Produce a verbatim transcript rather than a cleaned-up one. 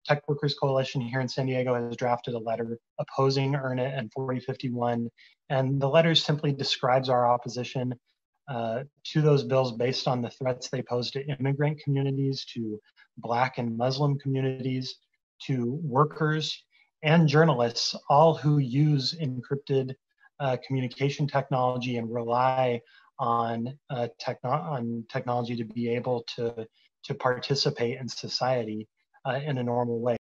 Tech Workers Coalition here in San Diego has drafted a letter opposing E A R N I T and forty fifty-one. And the letter simply describes our opposition uh, to those bills based on the threats they pose to immigrant communities, to Black and Muslim communities, to workers and journalists, all who use encrypted uh, communication technology and rely on, uh, techno on technology to be able to, to participate in society uh, in a normal way.